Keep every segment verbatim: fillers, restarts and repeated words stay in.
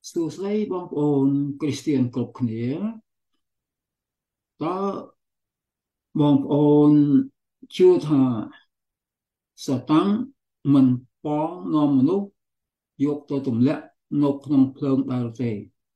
សួស្តីបងប្អូនគ្រីស្ទានគ្រប់គ្នាតើបងប្អូនជឿថាសាតាំងមិនប៉ងនាំមនុស្សយកទៅទម្លាក់នៅក្នុងភ្លើងដែរទេ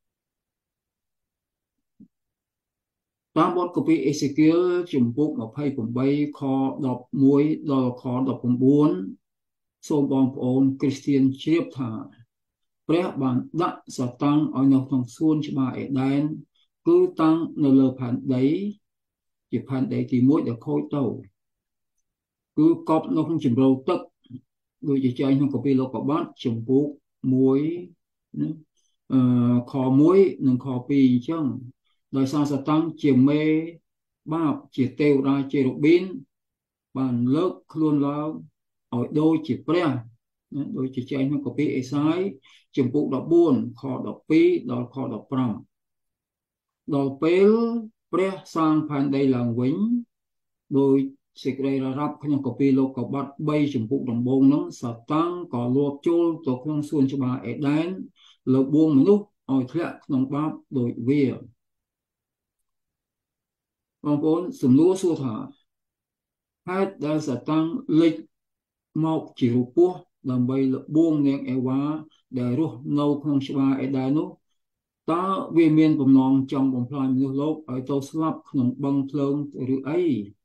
តាមបទគម្ពីរអេសេគៀលជំពូកยี่สิบแปดខสิบเอ็ดដល់ខสิบเก้าសូមបងប្អូនគ្រីស្ទានជ្រាបថាព្រះបានដាក់សាតាំងឲ្យនៅក្នុងសួនច្បារអេដែនគឺតាំងនៅលើផែនដីជាផែនដីទីមួយដែលខូចទៅគឺកប់នៅក្នុងជម្រៅទឹកដូចជាចែងក្នុងកាពីលោកុបាទជំពូកមួយអឺខមួយនិងខពីរអញ្ចឹងដោយសារសាតាំងជាមេបាបជាទេវតាជារូប៊ីនបានលើកខ្លួនឡើងឲ្យដូចជាព្រះដូចជាចែងក្នុងកាពីអេសាយជំពូកដប់បួនខដប់ពីរដល់ខដប់ប្រាំដល់ពេលព្រះសាងផែនដីឡើងវិញដោយសេចក្តីររាប់ក្នុងកាពីលោកុបាទបីជំពូកដំបូងនោះសាតាំងក៏លួចចូលទៅក្នុងសួនច្បារអេដែនលើបួងមនុស្សឲ្យធ្លាក់ក្នុងបាបដូចវាបងប្អូនសំណួរសួរថាហេតុដែលសាតាំងលេចមកជារូបពស់ដើម្បីលបួងនាងអេវ៉ាដែលរស់នៅក្នុងច្បារអេដែននោះតើវាមានបំណងចង់បំផ្លាញមនុស្សលោកឲ្យទៅស្លាប់ក្នុងបឹងភ្លើងឬអី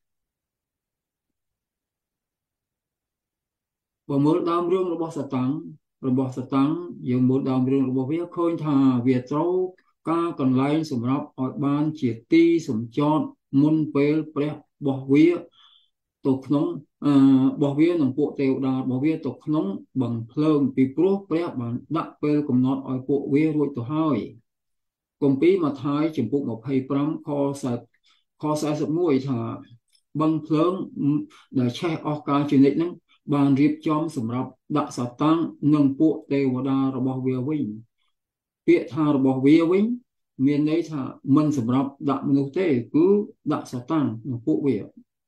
បើមើលដើមរឿងរបស់សាតាំងរបស់សាតាំងយើងមើលដើមរឿងរបស់វាឃើញថាវាត្រូវការកន្លែងសម្រាប់ឲ្យបានជាទីសម្ចតមុនពេលព្រះបោះវាទៅក្នុងអឺបោះវានឹងពួកទេវតារបស់វាទៅក្នុងបឹងភ្លើងពីព្រោះព្រះបានដាក់ពេលកំណត់ឲ្យពួកវារួចទៅហើយគម្ពីរម៉ាថាយជំពូកยี่สิบห้าខខสี่สิบเอ็ดថាបឹងភ្លើងដែលឆេះអស់កាលជានិច្ចហ្នឹងបានរៀបចំសម្រាប់ដាក់សាតាំងនិងពួកទេវតារបស់វាវិញពាក្យថារបស់វាវិញមានន័យថាមិនសម្រាប់ដាក់មនុស្សទេគឺដាក់សាតាំងនិងពួកវា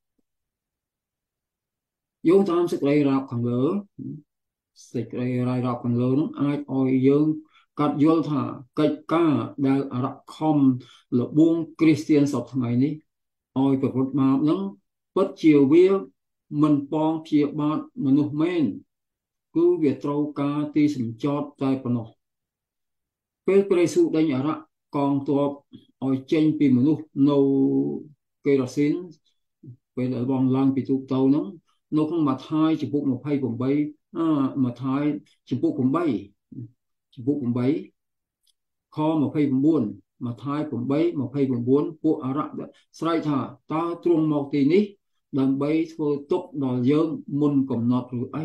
យោងតាមសេចក្តីរាប់ខាងលើសេចក្តីរាយរាប់ខាងលើនោះអាចឲ្យយើងកាត់យល់ថាកិច្ចការដែលអារក្សខំលបួងគ្រីស្ទានសពថ្ងៃនេះឲ្យប្រព្រឹត្តបាបហ្នឹងពិតជាវាមិនប៉ងព្យាបាទមនុស្សមែនគឺវាត្រូវការទីសម្ចតតែប៉ុណ្ណោះពេលព្រះយេស៊ូវដេញអារក្សកងទ័ពឲ្យចេញពីមនុស្សនៅកេរ៉ាស៊ីនពេលដែលបងឡើងពីទូកទៅហ្នឹងនៅក្នុងម៉ាថាយជំពូកยี่สิบแปดអឺម៉ាថាយជំពូកแปดជំពូកแปดខยี่สิบเก้าម៉ាថាយแปดยี่สิบเก้าពួកអារក្សស្រែកថាតើទ្រង់មកទីនេះដើម្បីធ្វើទុកដល់យើងមុនកំណត់ឬអី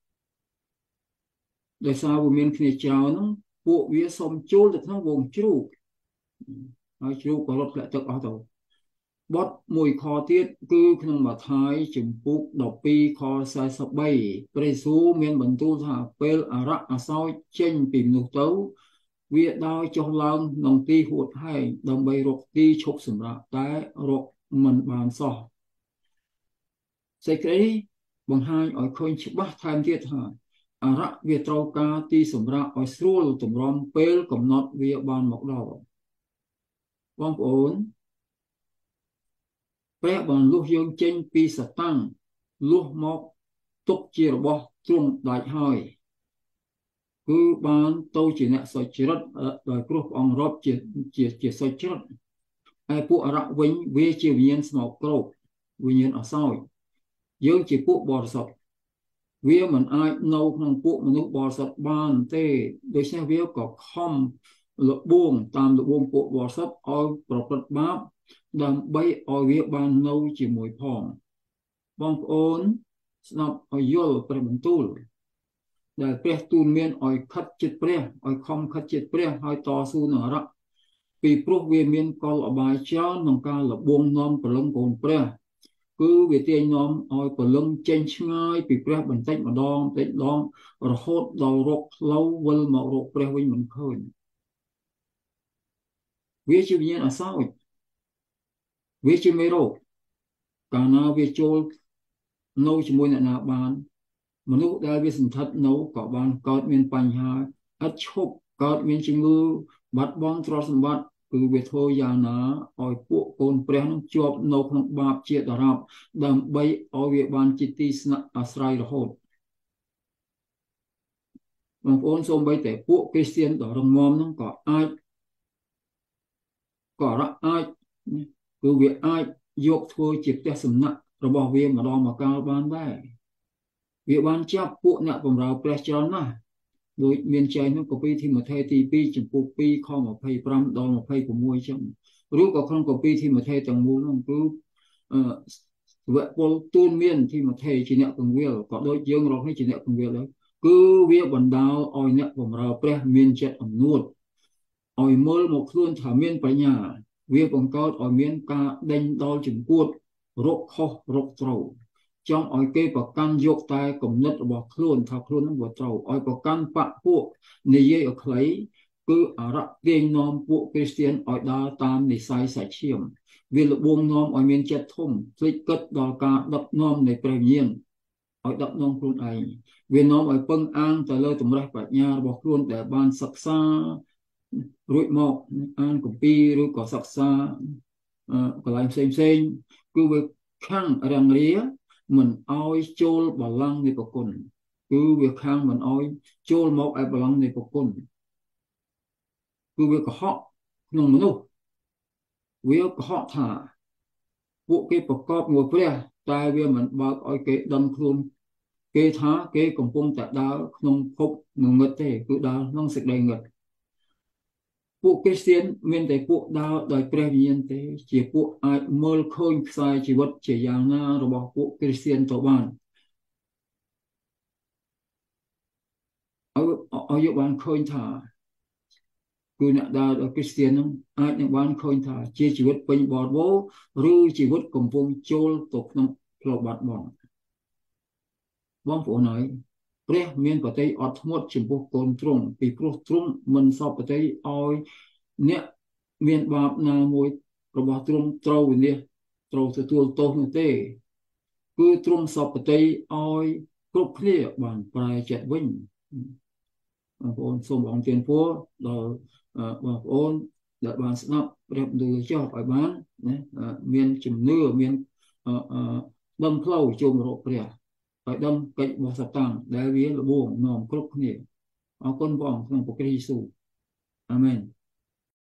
ដោយសារវាមានគ្នាច្រើនហ្នឹងពួកវាសុំចូលទៅក្នុងវងជ្រូកហើយជ្រូកក៏រត់ធ្លាក់ទឹកអស់ទៅបទមួយខទៀតគឺក្នុងម៉ាថាយជំពូកដប់ពីរខสี่สิบสามព្រះយេស៊ូវមានបន្ទូលថាពេលអារក្សអាសោចចេញពីមនុស្សទៅវាដើរចុះឡើងក្នុងទីហួតហែងដើម្បីរកទីឈប់សម្រាកតែរកមិនបានសោះសេចក្តីបង្ហាញឲ្យឃើញច្បាស់ថែមទៀតថាអារក្សវាត្រូវការទីសម្រាកឲ្យស្រួលទម្រាំពេលកំណត់វាបានមកដល់បងប្អូនព្រះបានលុះយើងចេញពីសាតាំងលុះមកទុកជារបស់ទ្រង់ដាច់ហើយគឺបានទៅជាអ្នកសុចរិតដោយព្រោះព្រះអង្គរាប់ជាជាជាសុចរិតហើយពួកអារក្សវិញវាជាវិញ្ញាណស្មោកគ្រោកវិញ្ញាណអសោចយើងជាពួកបរិសុទ្ធវាមិនអាចនៅក្នុងពួកមនុស្សបរិសុទ្ធបានទេដូច្នេះវាក៏ខំលបួងតាមលបួងពួកបរិសុទ្ធឲ្យប្រព្រឹត្តបាបដើម្បីឲ្យវាបាននៅជាមួយផងបងប្អូនស្ដាប់ឲ្យយល់ព្រះបន្ទូលដែលព្រះទូលមានឲ្យខិតចិត្តព្រះឲ្យខំខិតចិត្តព្រះឲ្យតស៊ូនឹងអារក្សពីព្រោះវាមានកលអបាយច្រើនក្នុងការលបួងនាំព្រលឹងកូនព្រះគឺវាទាញនាំឲ្យព្រលឹងចេញឆ្ងាយពីព្រះបន្តិចម្ដងបន្តិចម្ដងរហូតដល់រកផ្លូវវិលមករកព្រះវិញមិនឃើញវាជាវិញ្ញាណអសោចវាជាមេរោគកាលណាវាចូលនៅជាមួយអ្នកណាបានមនុស្សដែលវាសន្ធិដ្ឋនៅក៏បានកើតមានបញ្ហាឥតឈប់ có miền chinh ngư bắt bóng trò sầm bắt cứ về thôi già nó ỏi bộ côn pre nó chọp nộp nó bạp chia đà rạp đầm bay ỏi về ban chỉ ti sna asrai rồi bang ôn xôm bayแต่พวกคริสเตียนต่อรองมอมนั่งก็อาจก็ระอาจคือเวียอาจยกทัวจิตแต่สำนักระบอกเวียมาลองมากาบานได้เวียบานจับพวกเนี่ยผมเราเปรชจรนะโดยเมียนใจนั้นก็ปีที่มาเทตีปีจำปุกปีข้อมาไพ่ปรำดองมาไพ่ผมมวยจังรู้ก็ครั้งก็ปีที่มาเทตังมูนั่งรู้เอ่อเวะปอลตูนเมียนที่มาเทจีเนะกังเวลก็โดยยังเราให้จีเนะกังเวลแล้วcứ việc bản đào oi nèผมเราเปรมินเจ็ดอำนวดเอยมือหมกคลื่นถามินปัญญาviệcผมก็เอยมินกาเด้งดอลจึงพูดรกข้อรกเต้าtrong oiเก็บประกันยกตายกำนัดบอกคลื่นถ้าคลื่นนั้นบอกเต้าเอยประกันปะพวกในเย่อใครคืออาระเกงนอมพวกคริสเตียนเอยดาตามในสายสายเชื่อมเวลวงนอมเอยมินเจ็ดทุ่มคลิกกัดดอลกาดับนอมในเปรมีนเอยดับนอมคลื่นไอเวียนน้อมไอ้เปิ้งอ้างแต่เลยตรงไรปัญญาบอกล้วนแต่บานศักษารุ่ยหมอกอ้างกับปีรู้ก็ศักษาก็หลายเซนเซนคือเวข้างรังเรียเหมือนเอาโจลบาลังในปกคนคือเวข้างเหมือนเอาโจลหมอกไอ้บาลังในปกคนคือเวก็เหาะนงมนุษย์เวก็เหาะถ่าพวกเก็บประกอบงัวเปรี้ยตายเวเหมือนบอกไอ้เกดดันคลุนkế thá kế cầm cung tại đá không khúc ngừng ngật thế cứ đá nông sực đầy ngậtពួកគ្រីស្ទានមានតែពួកដើរដោយព្រះវិញ្ញាណទេជាពួកអាចមើលឃើញខ្សែជីវិតជាយ៉ាងណារបស់ពួកគ្រីស្ទានទៅបានឲ្យឲ្យយកបានឃើញថាគឺអ្នកដើរដោយគ្រីស្ទាននឹងអាចនឹងបានឃើញថាជាជីវិតពេញបរិបូរណ៍ឬជីវិតកំពុងចូលទៅក្នុងផ្លូវបាត់បង់បងប្អូនហើយព្រះមានបតីអត់ធ្មត់ចំពោះកូនទ្រង់ពីព្រោះទ្រង់មិនសពបតីឲ្យអ្នកមានបាបណាមួយរបស់ទ្រង់ត្រូវវិនិច្ឆ័យត្រូវទទួលទោសនោះទេគឺទ្រង់សពបតីឲ្យគ្រប់គ្នាបានប្រែចិត្តវិញបងប្អូនសូមអង្គទានពរដល់បងប្អូនដែលបានស្ដាប់ព្រះបន្ទូលចោះឲ្យបានណាមានជំនឿមានដំផ្លូវចូលមករកព្រះឲ្យដំកិច្ចរបស់សតាំងដែលវាលបួងនាំគ្រប់គ្នាអរគុណព្រះអង្គក្នុងព្រះគ្រីស្ទយេស៊ូវអាមែន